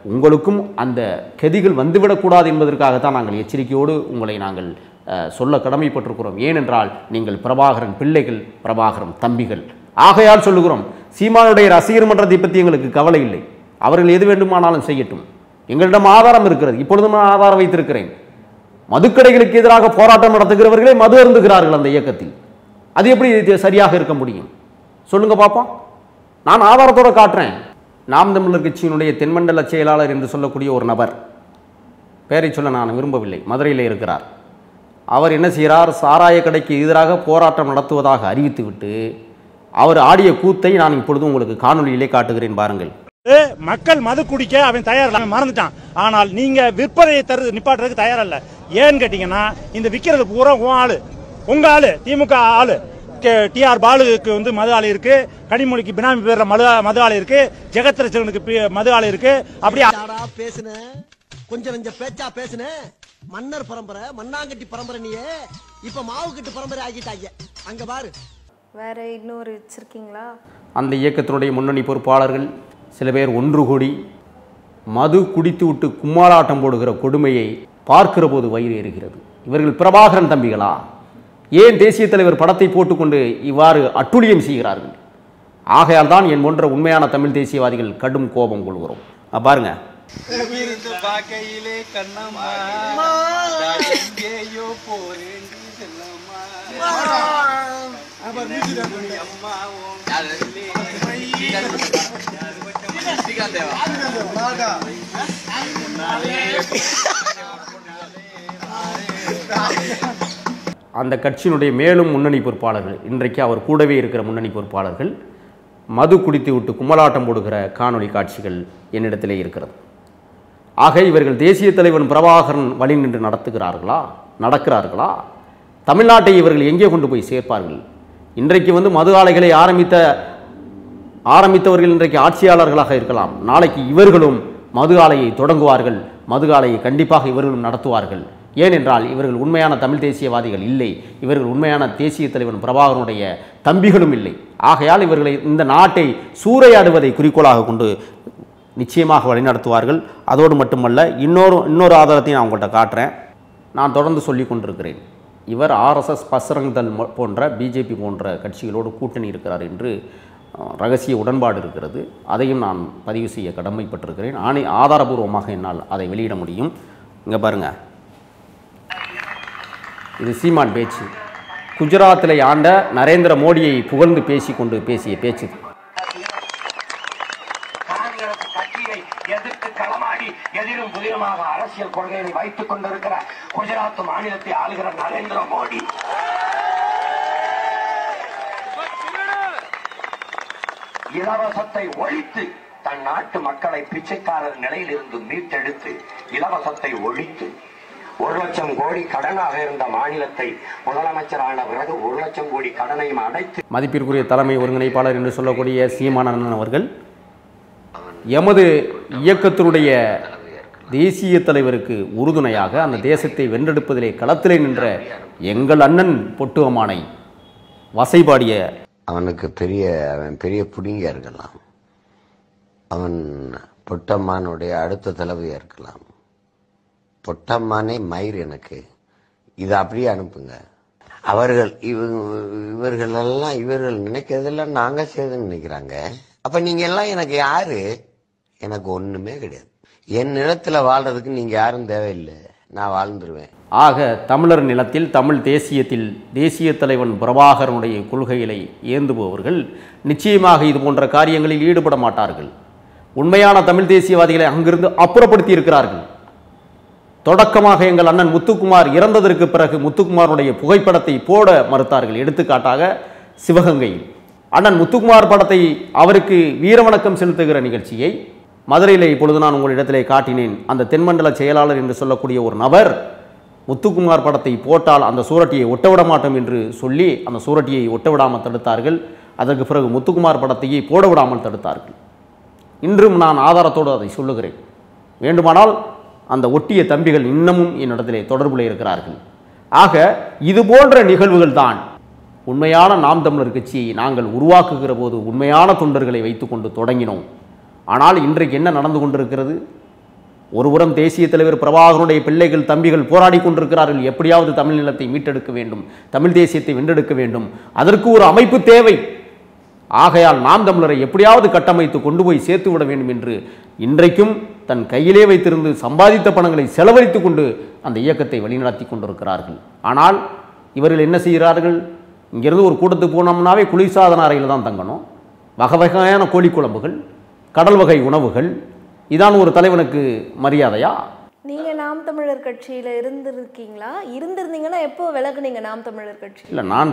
உங்களுக்கும் அந்த கதிகள் வந்துவிடக்கூடாது என்பதற்காகத்தான் நாங்கள் எச்சரிக்கையோடு உங்களை நாங்கள் சொல்ல கடமைப்பட்டிருக்கிறோம். ஏனென்றால் நீங்கள் பிரபாகரன் பிள்ளைகள், பிரபாகரன் தம்பிகள். ஆகையால் சொல்லுகிறோம், சீமானுடைய ரசிகர் மன்றத்தை பற்றி எங்களுக்கு கவலை இல்லை. அவர்கள் எது வேண்டுமானாலும் செய்யட்டும். எங்களிடம் ஆதாரம் இருக்கிறது. இப்பொழுதும் நான் ஆதாரம் வைத்திருக்கிறேன். மதுக்கடைகளுக்கு எதிராக போராட்டம் நடத்துகிறவர்களே மது அருந்துகிறார்கள் அந்த இயக்கத்தில். அது எப்படி சரியாக இருக்க முடியும்? சொல்லுங்க பார்ப்போம். நான் ஆதாரத்தோடு காட்டுறேன். நாம் தமிழர் கட்சியினுடைய தென்மண்டல செயலாளர் என்று சொல்லக்கூடிய ஒரு நபர், பெயரை சொல்ல நான் விரும்பவில்லை, மதுரையில் இருக்கிறார். அவர் என்ன செய்கிறார்? சாராய கடைக்கு எதிராக போராட்டம் நடத்துவதாக அறிவித்துவிட்டு அவர் ஆடிய கூத்தை நான் இப்பொழுது உங்களுக்கு காணொலியிலே காட்டுகிறேன், பாருங்கள். மக்கள் மது குடிக்க அவன் தயார் இல்ல, மறந்துட்டான். ஆனால் நீங்க விற்பனையை நிப்பாட்டுறதுக்கு தயாரல்ல. ஏன்னு கேட்டீங்கன்னா, இந்த விற்கிறது பூரா உங்க ஆளு, திமுக ஆளு. டிஆர் பாலுக்கு வந்து மது ஆலை இருக்கு, கனிமொழிக்கு பினாமி பேர்ல மது ஆலை இருக்கு, ஜெகத்ரட்சகனுக்கு மது ஆலை இருக்கு. அப்படியே பேசுன கொஞ்சம் கொஞ்சம் பேச்சா பேசுன. மன்னர் பரம்பரை, மண்ணாங்கட்டி பரம்பரை, நீயே இப்ப மாவு கட்டு பரம்பரை ஆகிட்டாங்க. அங்க பாரு. வேற இன்னொரு வச்சிருக்கீங்களா? அந்த இயக்கத்தினுடைய முன்னணி பொறுப்பாளர்கள் சில பேர் ஒன்று கூடி மது குடித்து விட்டு கும்மாளாட்டம் போடுகிற கொடுமையை பார்க்கிற போது வயிறு எரிகிறது. இவர்கள் பிரபாகரன் தம்பிகளா? ஏன் தேசிய தலைவர் படத்தை போட்டுக்கொண்டு இவ்வாறு அட்டுழியம் செய்கிறார்கள்? ஆகையால் தான் என் போன்ற உண்மையான தமிழ் தேசியவாதிகள் கடும் கோபம் கொள்கிறோம். பாருங்க. அந்த கட்சியினுடைய மேலும் முன்னணி பொறுப்பாளர்கள், இன்றைக்கு அவர் கூடவே இருக்கிற முன்னணி பொறுப்பாளர்கள் மது குடித்து விட்டு கும்மலாட்டம் போடுகிற காணொளி காட்சிகள் என்னிடத்திலே இருக்கிறது. ஆக இவர்கள் தேசிய தலைவன் பிரபாகரன் வழி நின்று நடக்கிறார்களா? தமிழ்நாட்டை இவர்கள் எங்கே கொண்டு போய் சேர்ப்பார்கள்? இன்றைக்கு வந்து மது ஆலைகளை ஆரம்பித்தவர்கள் இன்றைக்கு ஆட்சியாளர்களாக இருக்கலாம். நாளைக்கு இவர்களும் மது ஆலையை தொடங்குவார்கள். மது ஆலையை கண்டிப்பாக இவர்களும் நடத்துவார்கள். ஏனென்றால் இவர்கள் உண்மையான தமிழ் தேசியவாதிகள் இல்லை. இவர்கள் உண்மையான தேசிய தலைவன் பிரபாகரனுடைய தம்பிகளும் இல்லை. ஆகையால் இவர்களை இந்த நாட்டை சூறையாடுவதை குறிக்கோளாக கொண்டு நிச்சயமாக வழிநடத்துவார்கள். அதோடு மட்டுமல்ல, இன்னொரு ஆதாரத்தையும் நான் உங்கள்கிட்ட காட்டுறேன். நான் தொடர்ந்து சொல்லி கொண்டிருக்கிறேன், இவர் RSS பசரங் தள் போன்ற பிஜேபி போன்ற கட்சிகளோடு கூட்டணி இருக்கிறார் என்று ரகசிய உடன்பாடு இருக்கிறது. அதையும் நான் பதிவு செய்ய கடமைப்பட்டிருக்கிறேன். ஆதாரபூர்வமாக என்னால் அதை வெளியிட முடியும். இங்கே பாருங்கள், இது சீமான் பேச்சு. குஜராத்தில் ஆண்ட நரேந்திர மோடியை புகழ்ந்து பேசிய பேச்சு. எதிர்த்து களமாடி எதிரும் புதிரமாக அரசியல் கொள்கையை வைத்துக் கொண்டிருக்கிற குஜராத் மாநிலத்தை ஆளுகிற நரேந்திர மோடி இலவசத்தை ஒழித்து தன் நாட்டு மக்களை பிச்சைக்காரர் நிலையில் இருந்து மீட்டெடுத்து இலவசத்தை ஒழித்து 1 லட்சம் கோடி கடனாக இருந்த மாநிலத்தை முதலமைச்சரான பிறகு 1 லட்சம் கோடி கடனையும் அடைத்து மதிப்பிற்குரிய தலைமை ஒருங்கிணைப்பாளர் என்று சொல்லக்கூடிய சீமான் அவர்கள் எமது இயக்கத்தினுடைய தேசிய தலைவருக்கு உறுதுணையாக அந்த தேசத்தை வென்றெடுப்பதிலே களத்திலே நின்ற எங்கள் அண்ணன் பொட்டுவமானை வசைபாடிய அவனுக்கு அவன் பெரிய புடிங்கியா இருக்கலாம். அவன் பொட்டம்மானுடைய அடுத்த தலைவியா இருக்கலாம். பொட்டம்மானே மயிர் எனக்கு. இதை அப்படியே அனுப்புங்க. இவர்கள் நினைக்கிறதெல்லாம் நாங்க செய்துன்னு நினைக்கிறாங்க. அப்ப நீங்க எல்லாம் எனக்கு யாரு? எனக்கு ஒண்ணுமே கிடையாது. என் நிலத்துல வாழ்றதுக்கு நீங்க யாரும் தேவையில்லை. நான் வாழ்ந்துருவேன். ஆக தமிழர் நிலத்தில் தமிழ் தேசியத்தில் தேசிய தலைவன் பிரபாகரனுடைய கொள்கைகளை ஏந்துபவர்கள் நிச்சயமாக இது போன்ற காரியங்களில் ஈடுபட மாட்டார்கள். உண்மையான தமிழ் தேசியவாதிகளை அங்கிருந்து அப்புறப்படுத்தி இருக்கிறார்கள். தொடக்கமாக எங்கள் அண்ணன் முத்துக்குமார் இறந்ததற்கு பிறகு முத்துக்குமாருடைய புகைப்படத்தை போட மறுத்தார்கள். எடுத்துக்காட்டாக சிவகங்கையில் அண்ணன் முத்துக்குமார் படத்தை அவருக்கு வீரவணக்கம் செலுத்துகிற நிகழ்ச்சியை மதுரையில் இப்பொழுது நான் உங்களிடத்திலே காட்டினேன். அந்த தென்மண்டல செயலாளர் என்று சொல்லக்கூடிய ஒரு நபர் முத்துக்குமார் படத்தை போட்டால் அந்த சூரட்டியை ஒட்டவிட மாட்டோம் என்று சொல்லி அந்த சூரட்டியை ஒட்டவிடாமல் தடுத்தார்கள். அதற்கு பிறகு முத்துக்குமார் படத்தையே போட விடாமல் தடுத்தார்கள். இன்றும் நான் ஆதாரத்தோடு அதை சொல்லுகிறேன். வேண்டுமானால் அந்த ஒட்டிய தம்பிகள் இன்னமும் என்னிடத்திலே தொடர்பில் இருக்கிறார்கள். ஆக இது போன்ற நிகழ்வுகள் தான் உண்மையான நாம் தமிழர் கட்சியை நாங்கள் உருவாக்குகிற போது உண்மையான தொண்டர்களை வைத்துக்கொண்டு தொடங்கினோம். ஆனால் இன்றைக்கு என்ன நடந்து கொண்டிருக்கிறது? ஒருபுறம் தேசிய தலைவர் பிரபாகரனுடைய பிள்ளைகள் தம்பிகள் போராடி கொண்டிருக்கிறார்கள், எப்படியாவது தமிழ் நிலத்தை மீட்டெடுக்க வேண்டும், தமிழ் தேசியத்தை வென்றெடுக்க வேண்டும், அதற்கு ஒரு அமைப்பு தேவை, ஆகையால் நாம் தமிழரை எப்படியாவது கட்டமைத்து கொண்டு போய் சேர்த்து விட வேண்டும் என்று இன்றைக்கும் தன் கையிலே வைத்திருந்து சம்பாதித்த பணங்களை செலவழித்து கொண்டு அந்த இயக்கத்தை வழிநடத்தி கொண்டிருக்கிறார்கள். ஆனால் இவர்கள் என்ன செய்கிறார்கள்? இங்கிருந்து ஒரு கூட்டத்துக்கு போனோம்னாவே குளிர்சாதன அறையில் தான் தங்கணும், வகை வகையான கோழி குழம்புகள், கடல் வகை உணவுகள், இதான் ஒரு தலைவனுக்கு மரியாதையா? நீங்க நாம் தமிழர் கட்சியில இருந்திருந்தீங்கன்னா எப்போ விலகுனீங்க நாம் தமிழர் கட்சி? இல்லை, நான்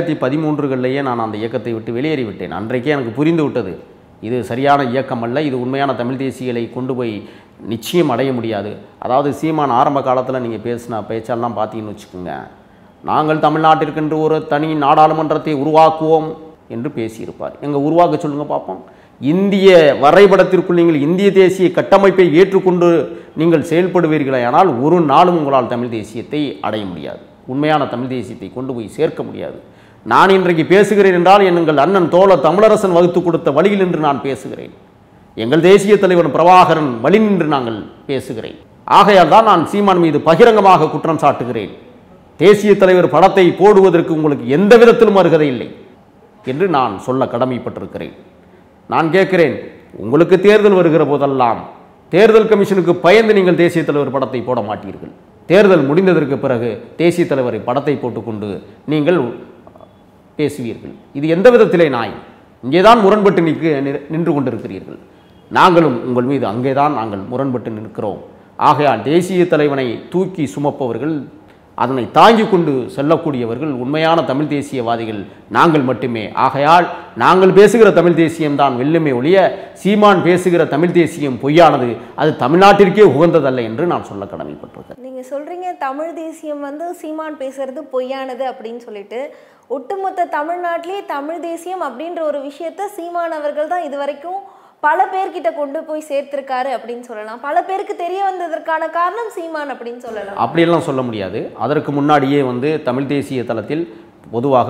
2013 நான் அந்த இயக்கத்தை விட்டு வெளியேறி விட்டேன். அன்றைக்கே எனக்கு புரிந்து விட்டது, இது சரியான இயக்கம் அல்ல, இது உண்மையான தமிழ் தேசியங்களை கொண்டு போய் நிச்சயம் அடைய முடியாது. அதாவது சீமான் ஆரம்ப காலத்தில் நீங்கள் பேசின பேச்செல்லாம் பார்த்தீங்கன்னு வச்சுக்கோங்க, நாங்கள் தமிழ்நாட்டிற்கென்று ஒரு தனி நாடாளுமன்றத்தை உருவாக்குவோம் என்று பேசியிருப்பார். எங்கள் உருவாக்க சொல்லுங்க பார்ப்போம். இந்திய வரைபடத்திற்குள் நீங்கள் இந்திய தேசிய கட்டமைப்பை ஏற்றுக்கொண்டு நீங்கள் செயல்படுவீர்களே, ஆனால் ஒரு நாளும் உங்களால் தமிழ் தேசியத்தை அடைய முடியாது, உண்மையான தமிழ் தேசியத்தை கொண்டு போய் சேர்க்க முடியாது. நான் இன்றைக்கு பேசுகிறேன் என்றால் எங்கள் அண்ணன் தோழர் தமிழரசன் வகுத்து கொடுத்த வழியில் நின்று நான் பேசுகிறேன், எங்கள் தேசிய தலைவர் பிரபாகரன் வழி நின்று நாங்கள் பேசுகிறேன். ஆகையால் தான் நான் சீமான் மீது பகிரங்கமாக குற்றம் சாட்டுகிறேன். தேசிய தலைவர் படத்தை போடுவதற்கு உங்களுக்கு எந்த விதத்திலும் அருகதை இல்லை என்று நான் சொல்ல கடமைப்பட்டிருக்கிறேன். நான் கேட்கிறேன், உங்களுக்கு தேர்தல் வருகிற போதெல்லாம் தேர்தல் கமிஷனுக்கு பயந்து நீங்கள் தேசிய தலைவர் படத்தை போட மாட்டீர்கள். தேர்தல் முடிந்ததற்கு பிறகு தேசிய தலைவரை படத்தை போட்டுக்கொண்டு நீங்கள் பேசுவீர்கள். இது எந்த விதத்திலே நாய்? இங்கேதான் முரண்பட்டு நின்று கொண்டிருக்கிறீர்கள். நாங்களும் உங்கள் மீது அங்கேதான் நாங்கள் முரண்பட்டு நிற்கிறோம். ஆகையால் தேசிய தலைவனை தூக்கி சுமப்பவர்கள், அதனை தாங்கி கொண்டு செல்லக்கூடியவர்கள் உண்மையான தமிழ் தேசியவாதிகள் நாங்கள் மட்டுமே. ஆகையால் நாங்கள் பேசுகிற தமிழ் தேசியம்தான் வெல்லுமே ஒழிய சீமான் பேசுகிற தமிழ் தேசியம் பொய்யானது, அது தமிழ்நாட்டிற்கே உகந்ததல்ல என்று நான் சொல்ல கடமைப்பட்டிருக்கேன். நீங்கள் சொல்கிறீங்க தமிழ் தேசியம் சீமான் பேசுறது பொய்யானது அப்படின்னு சொல்லிட்டு, ஒட்டுமொத்த தமிழ்நாட்டிலே தமிழ் தேசியம் அப்படின்ற ஒரு விஷயத்த சீமான் அவர்கள் தான் இது வரைக்கும் பல பேர்கிட்ட கொண்டு போய் சேர்த்திருக்காரு அப்படின்னு சொல்லலாம். பல பேருக்கு தெரிய வந்ததற்கான காரணம் சீமான் அப்படின்னு சொல்லலாம். அப்படியெல்லாம் சொல்ல முடியாது. அதற்கு முன்னாடியே தமிழ் தேசிய தளத்தில் பொதுவாக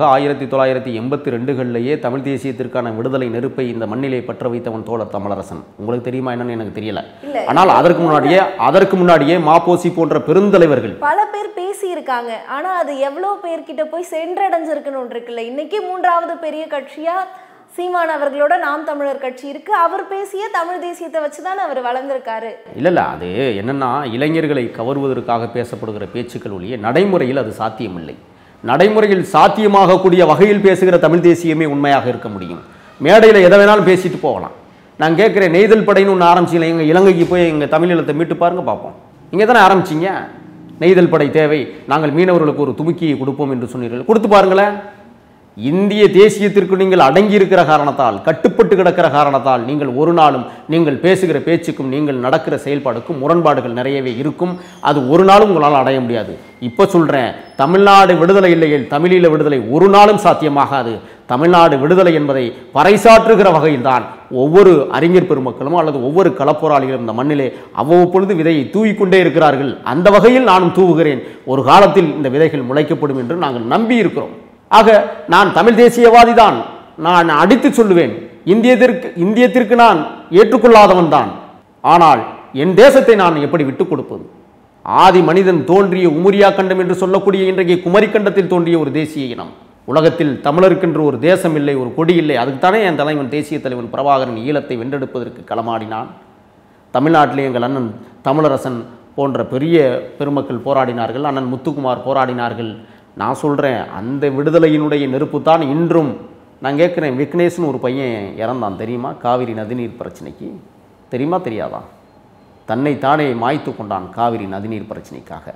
1982 தமிழ் தேசியத்திற்கான விடுதலை நெருப்பை இந்த மண்ணிலே பற்ற வைத்தவன் தோழர் தமிழரசன். உங்களுக்கு தெரியுமா என்னன்னு எனக்கு தெரியல. ஆனால் அதற்கு முன்னாடியே மாப்போசி போன்ற பெருந்தலைவர்கள் பல பேர் பேசி இருக்காங்க. ஆனா அது எவ்வளவு பேர்கிட்ட போய் சென்றடைஞ்சிருக்குன்னு இருக்குல்ல. இன்னைக்கு மூன்றாவது பெரிய கட்சியா சீமான் அவர்களோட நாம் தமிழர் கட்சி இருக்கு. அவர் பேசிய தமிழ் தேசியத்தை வச்சுதான் அவர் வளர்ந்திருக்காரு. இல்ல அது என்னன்னா, இளைஞர்களை கவர்வதற்காக பேசப்படுகிற பேச்சுக்கள் ஒழிய நடைமுறையில் அது சாத்தியமில்லை. நடைமுறையில் சாத்தியமாகக்கூடிய வகையில் பேசுகிற தமிழ் தேசியமே உண்மையாக இருக்க முடியும். மேடையில் எதை வேணாலும் பேசிட்டு போகலாம். நான் கேட்குறேன், நெய்தல் படைன்னு ஒன்று ஆரம்பிச்சிங்களே, எங்கள் இலங்கைக்கு போய் எங்கள் தமிழீழத்தை மீட்டு பாருங்க பார்ப்போம். இங்கே தானே ஆரம்பிச்சிங்க. நெய்தல் படை தேவை, நாங்கள் மீனவர்களுக்கு ஒரு துமுக்கியை கொடுப்போம் என்று சொன்னீர்கள், கொடுத்து பாருங்களேன். இந்திய தேசியத்திற்கு நீங்கள் அடங்கி இருக்கிற காரணத்தால், கட்டுப்பட்டு கிடக்கிற காரணத்தால் நீங்கள் ஒரு நாளும் நீங்கள் பேசுகிற பேச்சுக்கும் நீங்கள் நடக்கிற செயல்பாடுக்கும் முரண்பாடுகள் நிறையவே இருக்கும். அது ஒரு நாளும் உங்களால் அடைய முடியாது. இப்போ சொல்கிறேன், தமிழ்நாடு விடுதலை இல்லையில் தமிழீழ விடுதலை ஒரு நாளும் சாத்தியமாகாது. தமிழ்நாடு விடுதலை என்பதை பறைசாற்றுகிற வகையில்தான் ஒவ்வொரு அறிஞர் பெருமக்களும் அல்லது ஒவ்வொரு களப்போராளிகளும் இந்த மண்ணிலே அவ்வப்பொழுது விதையை தூவிக்கொண்டே இருக்கிறார்கள். அந்த வகையில் நானும் தூவுகிறேன். ஒரு காலத்தில் இந்த விதைகள் முளைக்கப்படும் என்று நாங்கள் நம்பி இருக்கிறோம். ஆக நான் தமிழ் தேசியவாதி தான். நான் அடித்து சொல்லுவேன், இந்தியத்திற்கு நான் ஏற்றுக்கொள்ளாதவன் தான். ஆனால் என் தேசத்தை நான் எப்படி விட்டுக் கொடுப்பது? ஆதி மனிதன் தோன்றிய உமுரியா கண்டம் என்று சொல்லக்கூடிய இன்றைக்கு குமரி கண்டத்தில் தோன்றிய ஒரு தேசிய இனம். உலகத்தில் தமிழருக்கென்று ஒரு தேசம் இல்லை, ஒரு கொடி இல்லை. அதுக்குத்தானே என் தலைவன் தேசிய தலைவன் பிரபாகரன் ஈழத்தை வென்றெடுப்பதற்கு களமாடினான். தமிழ்நாட்டிலே எங்கள் அண்ணன் தமிழரசன் போன்ற பெரிய பெருமக்கள் போராடினார்கள், அண்ணன் முத்துக்குமார் போராடினார்கள். நான் சொல்கிறேன், அந்த விடுதலையினுடைய நெருப்பு தான் இன்றும். நான் கேட்குறேன், விக்னேஷ்னு ஒரு பையன் இறந்தான் தெரியுமா? காவிரி நதிநீர் பிரச்சனைக்கு. தெரியுமா தெரியாதா? தன்னைத்தானே மாய்த்து கொண்டான் காவிரி நதிநீர் பிரச்சனைக்காக.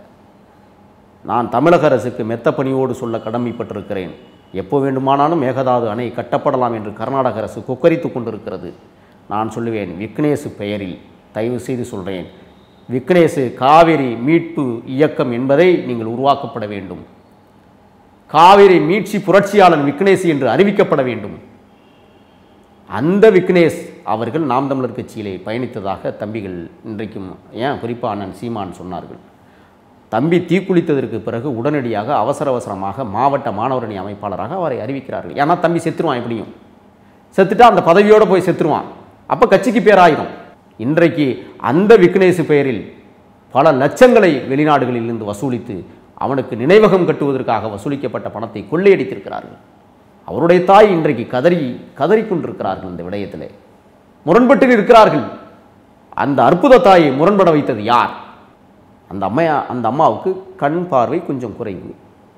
நான் தமிழக அரசுக்கு மெத்த பணியோடு சொல்ல கடமைப்பட்டிருக்கிறேன். எப்போ வேண்டுமானாலும் மேகதாது அணை கட்டப்படலாம் என்று கர்நாடக அரசு கொக்கரித்து கொண்டிருக்கிறது. நான் சொல்லுவேன், விக்னேஷ் பெயரில் தயவு செய்து சொல்கிறேன், விக்னேஷ் காவிரி மீட்பு இயக்கம் என்பதை நீங்கள் உருவாக்கப்பட வேண்டும். காவிரி மீட்சி புரட்சியாளன் விக்னேஷ் என்று அறிவிக்கப்பட வேண்டும். அந்த விக்னேஷ் அவர்கள் நாம் தமிழர் கட்சியிலே பயணித்ததாக தம்பிகள் இன்றைக்கும், ஏன் குறிப்பாக அண்ணன் சீமான் சொன்னார்கள். தம்பி தீக்குளித்ததற்கு பிறகு உடனடியாக அவசரமாக மாவட்ட மாணவரணி அமைப்பாளராக அவரை அறிவிக்கிறார்கள். ஏன்னா தம்பி செத்துருவான், எப்படியும் செத்துட்டா அந்த பதவியோடு போய் செத்துருவான். அப்போ கட்சிக்கு பேராயிரும். இன்றைக்கு அந்த விக்னேஷ் பெயரில் பல லட்சங்களை வெளிநாடுகளிலிருந்து வசூலித்து அவனுக்கு நினைவகம் கட்டுவதற்காக வசூலிக்கப்பட்ட பணத்தை கொள்ளையடித்திருக்கிறார்கள். அவருடைய தாய் இன்றைக்கு கதறிக்கொண்டிருக்கிறார்கள். இந்த விடயத்திலே முரண்பட்டு இருக்கிறார்கள். அந்த அற்புத தாயை முரண்பட வைத்தது யார்? அந்த அம்மாவுக்கு கண் பார்வை கொஞ்சம் குறைவு.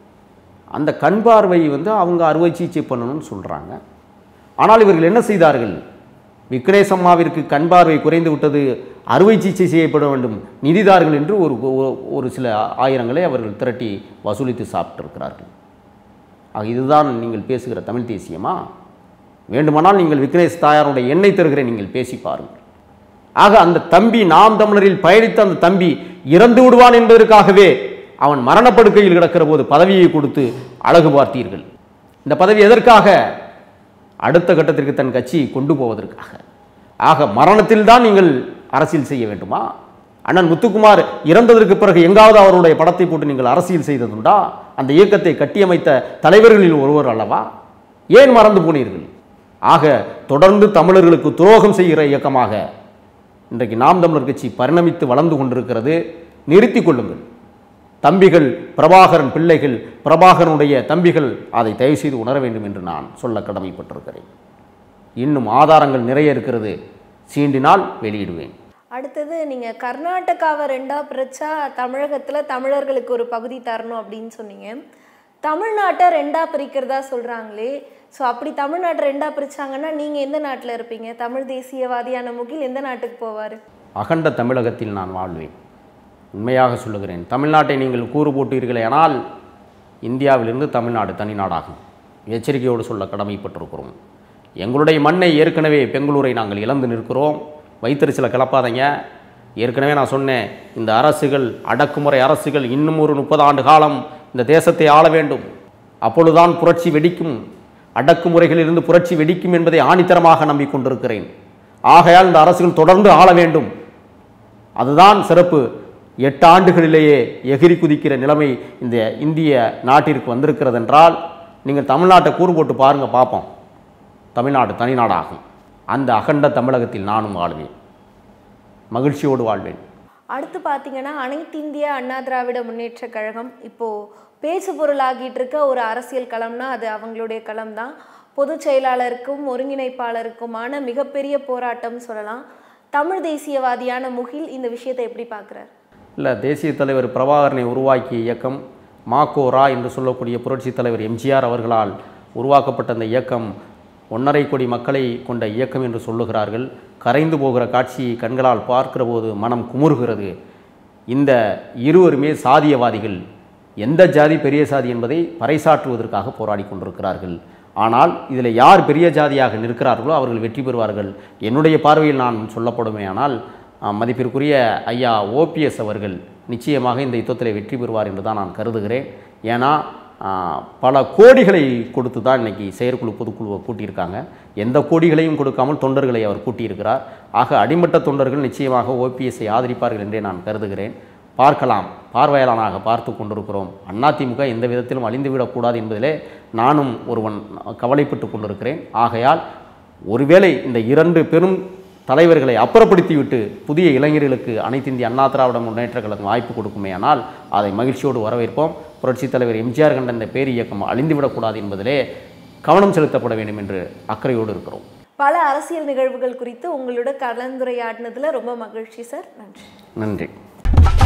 அந்த கண் பார்வை அவங்க அறுவை சிகிச்சை பண்ணணும்னு சொல்கிறாங்க. ஆனால் இவர்கள் என்ன செய்தார்கள்? விக்னேஷ் அம்மாவிற்கு கண் பார்வை குறைந்து விட்டது, அறுவை சிகிச்சை செய்யப்பட வேண்டும், நிதிதார்கள் என்று ஒரு சில ஆயிரங்களை அவர்கள் திரட்டி வசூலித்து சாப்பிட்டிருக்கிறார்கள். ஆக இதுதான் நீங்கள் பேசுகிற தமிழ் தேசியமா? வேண்டுமானால் நீங்கள் விக்னேஷ் தாயாருடைய எண்ணெய் தருகிறேன், நீங்கள் பேசி பாருங்கள். ஆக அந்த தம்பி, நாம் தமிழரில் பயணித்த அந்த தம்பி இறந்து விடுவான் என்பதற்காகவே அவன் மரணப்படுக்கையில் கிடக்கிற போது பதவியை கொடுத்து அழகு பார்த்தீர்கள். இந்த பதவி எதற்காக? அடுத்த கட்டத்திற்கு தன் கட்சியை கொண்டு போவதற்காக. ஆக மரணத்தில் தான் நீங்கள் அரசியல் செய்ய வேண்டுமா? அண்ணன் முத்துக்குமார் இறந்ததற்கு பிறகு எங்காவது அவருடைய படத்தை போட்டு நீங்கள் அரசியல் செய்ததுண்டா? அந்த இயக்கத்தை கட்டியமைத்த தலைவர்களில் ஒருவர் அல்லவா? ஏன் மறந்து போனீர்கள்? ஆக தொடர்ந்து தமிழர்களுக்கு துரோகம் செய்கிற இயக்கமாக இன்றைக்கு நாம் தமிழர் கட்சி பரிணமித்து வளர்ந்து கொண்டிருக்கிறது. நிறுத்திக் கொள்ளுங்கள். தம்பிகள், பிரபாகரன் பிள்ளைகள், பிரபாகரனுடைய தம்பிகள் அதை தயவு செய்து உணர வேண்டும் என்று நான் சொல்ல கடமைப்பட்டிருக்கிறேன். இன்னும் ஆதாரங்கள் நிறைய இருக்கிறது, சீண்டினால் வெளியிடுவேன். அடுத்தது நீங்கள் கர்நாடகாவை ரெண்டாக பிரிச்சா தமிழகத்தில் தமிழர்களுக்கு ஒரு பகுதி தரணும் அப்படின்னு சொன்னீங்க. தமிழ்நாட்டை ரெண்டாக பிரிக்கிறதா சொல்கிறாங்களே, ஸோ அப்படி தமிழ்நாட்டை ரெண்டாக பிரித்தாங்கன்னா நீங்கள் எந்த நாட்டில் இருப்பீங்க? தமிழ் தேசியவாதியான முகில் எந்த நாட்டுக்கு போவார்? அகண்ட தமிழகத்தில் நான் வாழ்வேன். உண்மையாக சொல்லுகிறேன். தமிழ்நாட்டை நீங்கள் கூறு போட்டீர்களே, ஆனால் இந்தியாவிலிருந்து தமிழ்நாடு தனிநாடாகும். எச்சரிக்கையோடு சொல்ல கடமைப்பட்டிருக்கிறோம். எங்களுடைய மண்ணை ஏற்கனவே பெங்களூரை நாங்கள் இழந்து நிற்கிறோம். வைத்தறிச்சலை கிளப்பாதீங்க. ஏற்கனவே நான் சொன்னேன், இந்த அரசுகள், அடக்குமுறை அரசுகள் இன்னும் ஒரு 30 ஆண்டு காலம் இந்த தேசத்தை ஆள வேண்டும். அப்பொழுதுதான் புரட்சி வெடிக்கும். அடக்குமுறைகளிலிருந்து புரட்சி வெடிக்கும் என்பதை ஆணித்தரமாக நம்பிக்கொண்டிருக்கிறேன். ஆகையால் இந்த அரசுகள் தொடர்ந்து ஆள வேண்டும். அதுதான் சிறப்பு. 8 ஆண்டுகளிலேயே எகிரி குதிக்கிற நிலைமை இந்த இந்திய நாட்டிற்கு வந்திருக்கிறது என்றால் நீங்கள் தமிழ்நாட்டை கூறு போட்டு பாருங்க, பார்ப்போம். தமிழ்நாடு தனிநாடாகும். அந்த அகண்ட தமிழகத்தில் நானும் வாழ்வேன், மகிழ்ச்சியோடு வாழ்வேன். அடுத்து பார்த்தீங்கன்னா அனைத்து இந்திய அண்ணா திராவிட முன்னேற்ற கழகம் இப்போது பேச்சு பொருளாகிட்டு இருக்க ஒரு அரசியல் களம்னா அது அவங்களுடைய களம் தான். பொதுச் செயலாளருக்கும் ஒருங்கிணைப்பாளருக்குமான மிகப்பெரிய போராட்டம் சொல்லலாம். தமிழ் தேசியவாதியான முகில் இந்த விஷயத்தை எப்படி பார்க்குறார்? இல்லை, தேசிய தலைவர் பிரபாகரனை உருவாக்கிய இயக்கம் மாக்கோரா என்று சொல்லக்கூடிய புரட்சி தலைவர் எம்ஜிஆர் அவர்களால் உருவாக்கப்பட்ட அந்த இயக்கம் 1.5 கோடி மக்களை கொண்ட இயக்கம் என்று சொல்லுகிறார்கள். கரைந்து போகிற காட்சியை கண்களால் பார்க்கிற போது மனம் குமுறுகிறது. இந்த இருவருமே சாதியவாதிகள். எந்த ஜாதி பெரிய சாதி என்பதை பறைசாற்றுவதற்காக போராடி கொண்டிருக்கிறார்கள். ஆனால் இதில் யார் பெரிய ஜாதியாக நிற்கிறார்களோ அவர்கள் வெற்றி பெறுவார்கள். என்னுடைய பார்வையில் நான் சொல்லப்படுமே, ஆனால் மதிப்பிற்குரிய ஐயா ஓபிஎஸ் அவர்கள் நிச்சயமாக இந்த யுத்தத்தில் வெற்றி பெறுவார் என்று தான் நான் கருதுகிறேன். ஏன்னா பல கோடிகளை கொடுத்து தான் இன்றைக்கி செயற்குழு பொதுக்குழுவை கூட்டியிருக்காங்க. எந்த கோடிகளையும் கொடுக்காமல் தொண்டர்களை அவர் கூட்டியிருக்கிறார். ஆக அடிமட்ட தொண்டர்கள் நிச்சயமாக ஓபிஎஸ்ஸை ஆதரிப்பார்கள் என்றே நான் கருதுகிறேன். பார்க்கலாம், பார்வையாளனாக பார்த்து கொண்டிருக்கிறோம். அதிமுக எந்த விதத்திலும் அழிந்துவிடக்கூடாது என்பதிலே நானும் ஒருவன் கவலைப்பட்டு கொண்டிருக்கிறேன். ஆகையால் ஒருவேளை இந்த 2 பெரும் தலைவர்களை அப்புறப்படுத்திவிட்டு புதிய இளைஞர்களுக்கு அனைத்து இந்திய அண்ணா திராவிட முன்னேற்ற கழகம் வாய்ப்பு கொடுக்குமே, ஆனால் அதை மகிழ்ச்சியோடு வரவேற்போம். புரட்சித் தலைவர் எம்ஜிஆர் கண்ட இந்த பேர் இயக்கம் அழிந்துவிடக்கூடாது என்பதிலே கவனம் செலுத்தப்பட வேண்டும் என்று அக்கறையோடு இருக்கிறோம். பல அரசியல் நிகழ்வுகள் குறித்து உங்களோட கலந்துரையாடினதில் ரொம்ப மகிழ்ச்சி சார். நன்றி. நன்றி.